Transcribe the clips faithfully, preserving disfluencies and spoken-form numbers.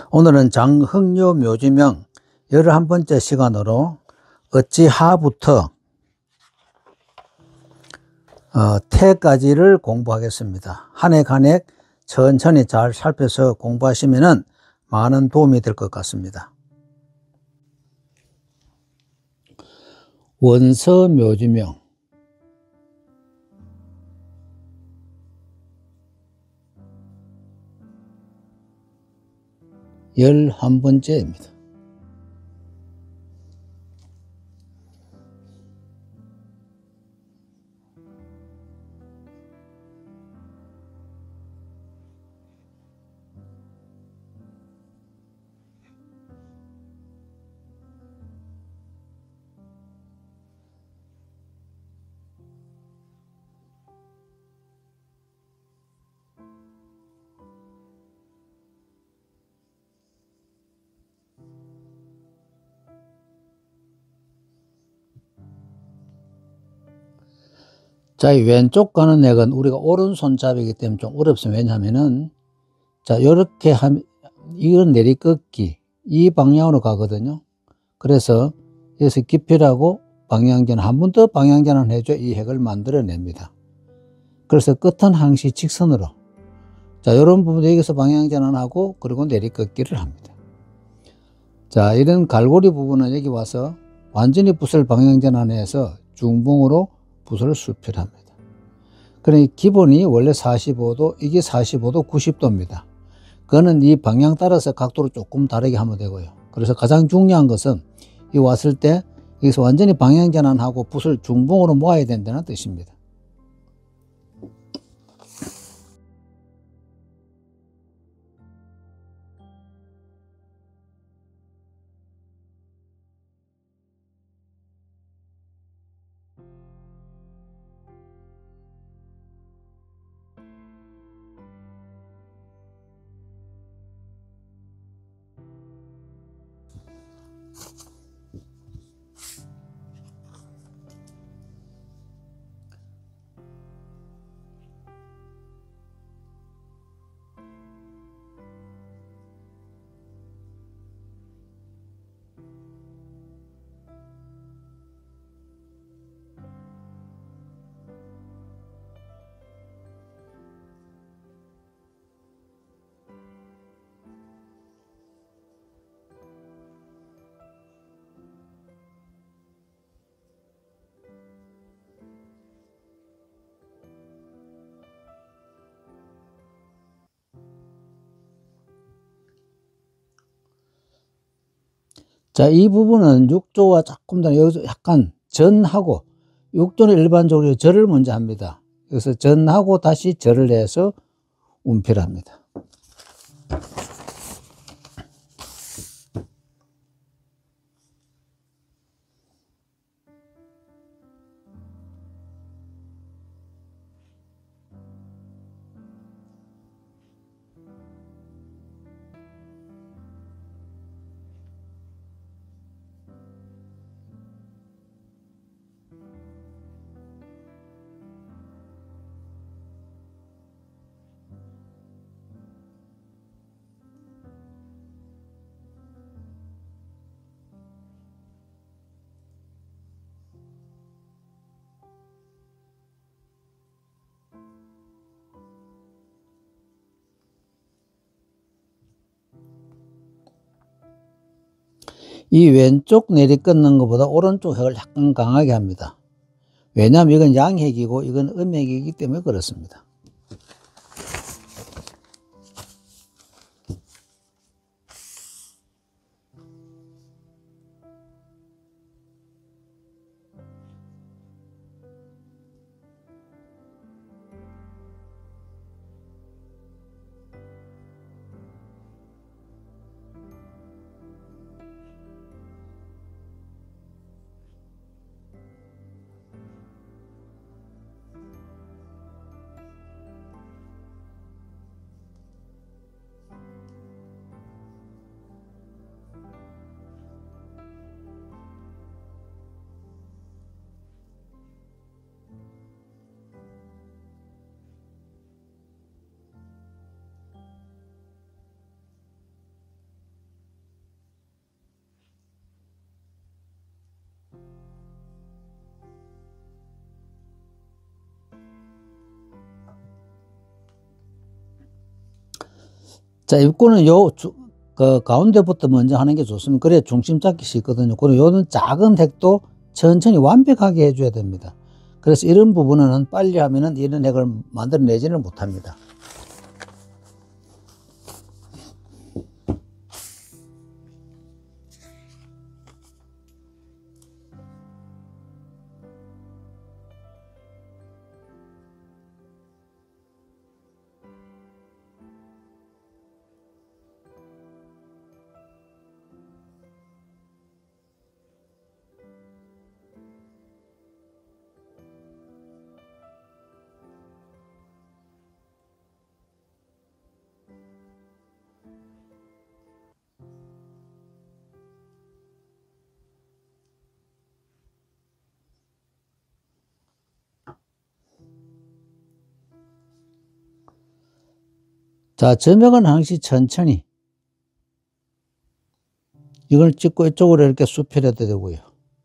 오늘은 장흥료 묘지명 열한 번째 시간으로 어찌하부터 어, 태까지를 공부하겠습니다. 한 획 한 획 천천히 잘 살펴서 공부하시면 많은 도움이 될 것 같습니다. 원서 묘지명 열한 번째입니다. 자, 이 왼쪽 가는 액은 우리가 오른손잡이기 때문에 좀 어렵습니다. 왜냐하면은, 자, 요렇게 하면, 이건 내리꺾기, 이 방향으로 가거든요. 그래서, 여기서 기필하고 방향전, 한 번 더 방향전환 해줘 이 핵을 만들어냅니다. 그래서 끝은 항시 직선으로. 자, 요런 부분도 여기서 방향전환하고, 그리고 내리꺾기를 합니다. 자, 이런 갈고리 부분은 여기 와서 완전히 붓을 방향전환해서 중봉으로 붓을 수필합니다. 그러니 기본이 원래 사십오 도, 이게 사십오 도, 구십 도입니다. 그거는 이 방향 따라서 각도를 조금 다르게 하면 되고요. 그래서 가장 중요한 것은 이 왔을 때 여기서 완전히 방향전환하고 붓을 중봉으로 모아야 된다는 뜻입니다. 자, 이 부분은 육 조와 조금 더 여기서 약간 전하고, 육 조는 일반적으로 절을 먼저 합니다. 그래서 전하고 다시 절을 해서 운필합니다. 이 왼쪽 내리끊는 것보다 오른쪽 핵을 약간 강하게 합니다. 왜냐하면 이건 양핵이고 이건 음핵이기 때문에 그렇습니다. 자, 입구는 요, 주, 그, 가운데부터 먼저 하는 게 좋습니다. 그래야 중심 잡기 쉽거든요. 그리고 요는 작은 핵도 천천히 완벽하게 해줘야 됩니다. 그래서 이런 부분은 빨리 하면은 이런 핵을 만들어내지는 못합니다. 자, 점역은 항시 천천히. 이걸 찍고 이쪽으로 이렇게 수필해도 되고요.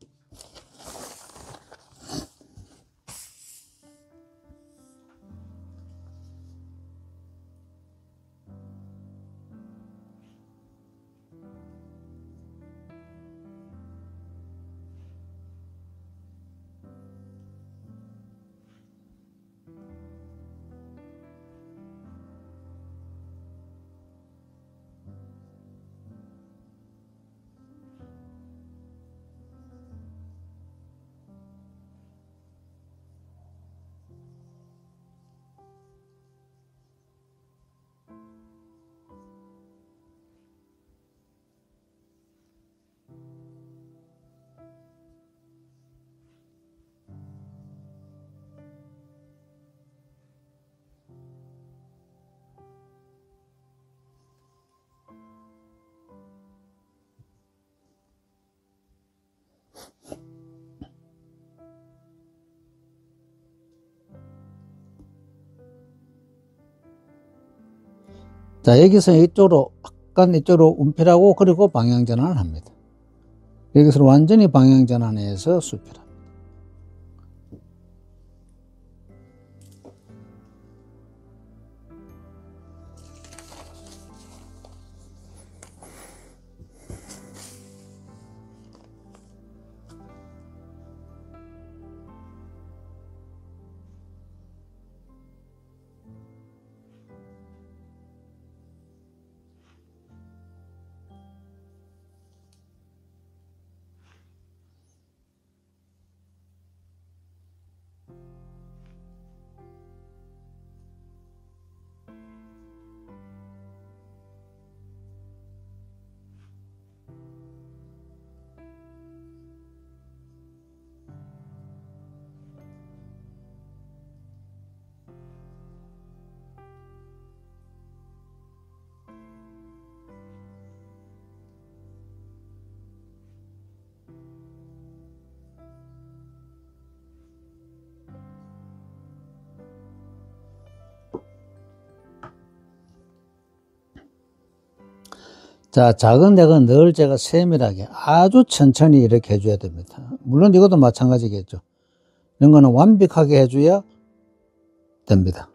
자, 여기서 이쪽으로, 약간 이쪽으로 움필하고, 그리고 방향전환을 합니다. 여기서 완전히 방향전환해서 수필합니다. 자, 작은 핵은 늘 제가 세밀하게 아주 천천히 이렇게 해줘야 됩니다. 물론 이것도 마찬가지겠죠. 이런 거는 완벽하게 해줘야 됩니다.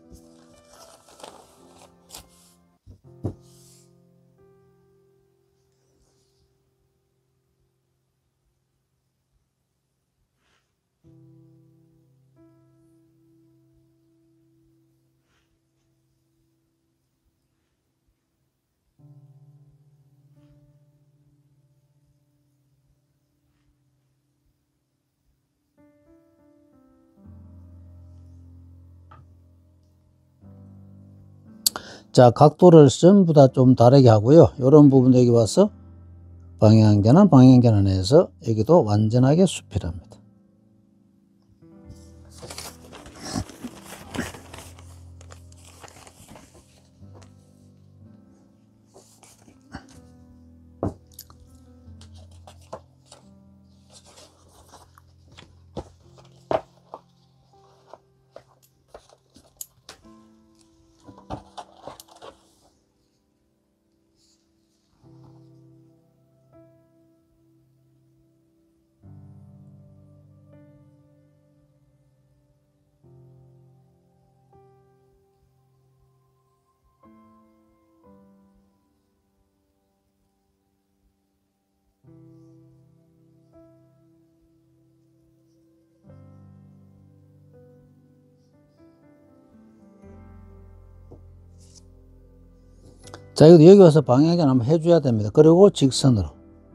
자, 각도를 전부 다 좀 다르게 하고요. 이런 부분도 여기 와서 방향전환, 방향전환해서 여기도 완전하게 수필합니다. 자, 이것도 여기 와서 방향전 한번 해줘야 됩니다. 그리고 직선으로.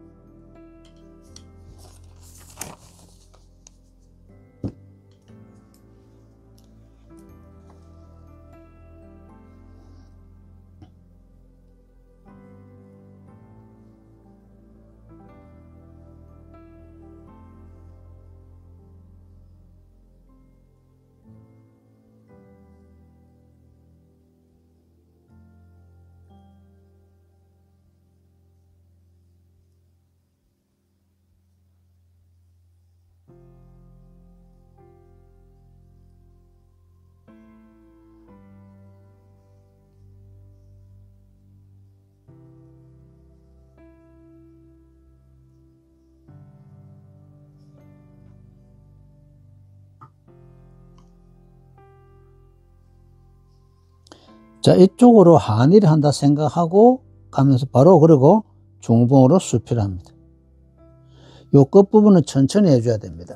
자, 이쪽으로 한일을 한다 생각하고 가면서 바로 그리고 중봉으로 수필을 합니다. 요 끝부분은 천천히 해줘야 됩니다.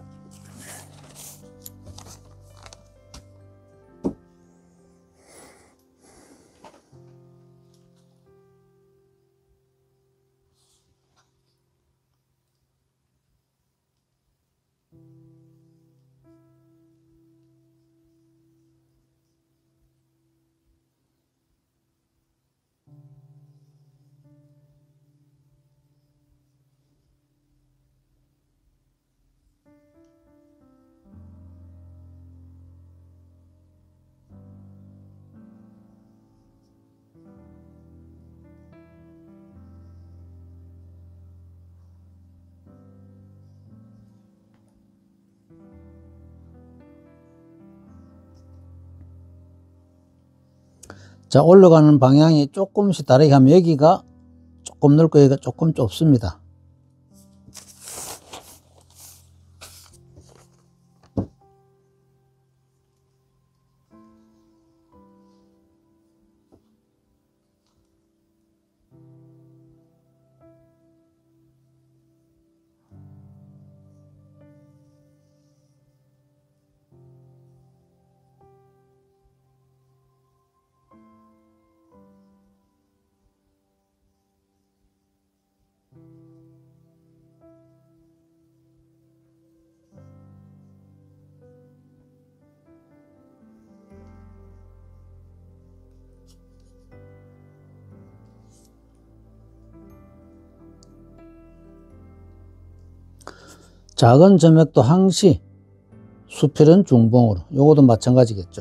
자, 올라가는 방향이 조금씩 다르게 하면 여기가 조금 넓고 여기가 조금 좁습니다. 작은 점액도 항시 수필은 중봉으로. 요것도 마찬가지겠죠.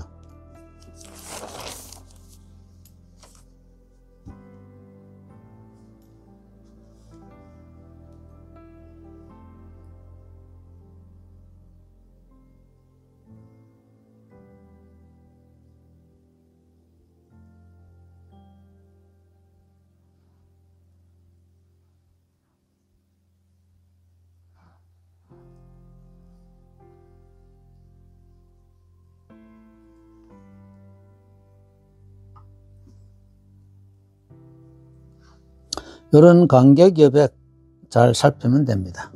이런 간격 여백 잘 살피면 됩니다.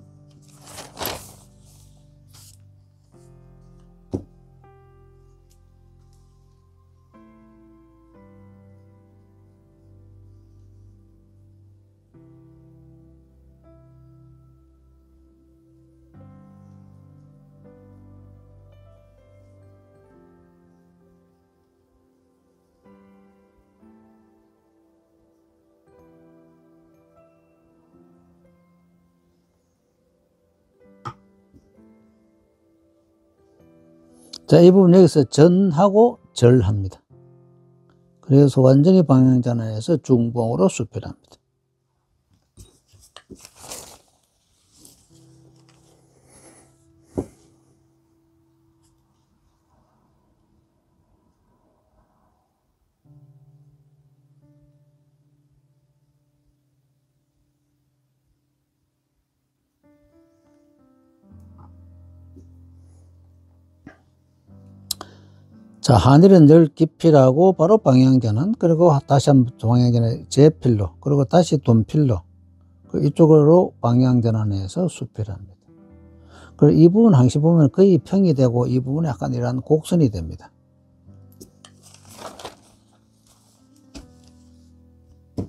자, 이 부분 여기서 전하고 절합니다. 그래서 완전히 방향전환해서 중봉으로 수필합니다. 자, 하늘은 늘 깊이라고 바로 방향전환, 그리고 다시 한번 방향전환 제필로, 그리고 다시 돈필로, 이쪽으로 방향전환해서 수필합니다. 그리고 이 부분 항시 보면 거의 평이 되고 이 부분에 약간 이런 곡선이 됩니다.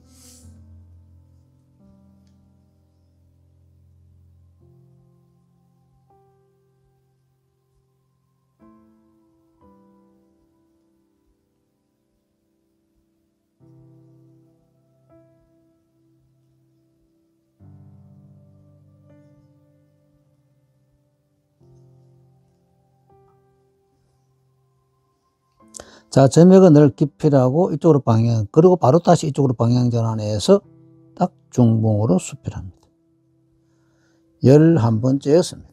자, 점액은 늘 깊이라고 이쪽으로 방향, 그리고 바로 다시 이쪽으로 방향 전환해서 딱 중봉으로 수필합니다. 열한 번째였습니다.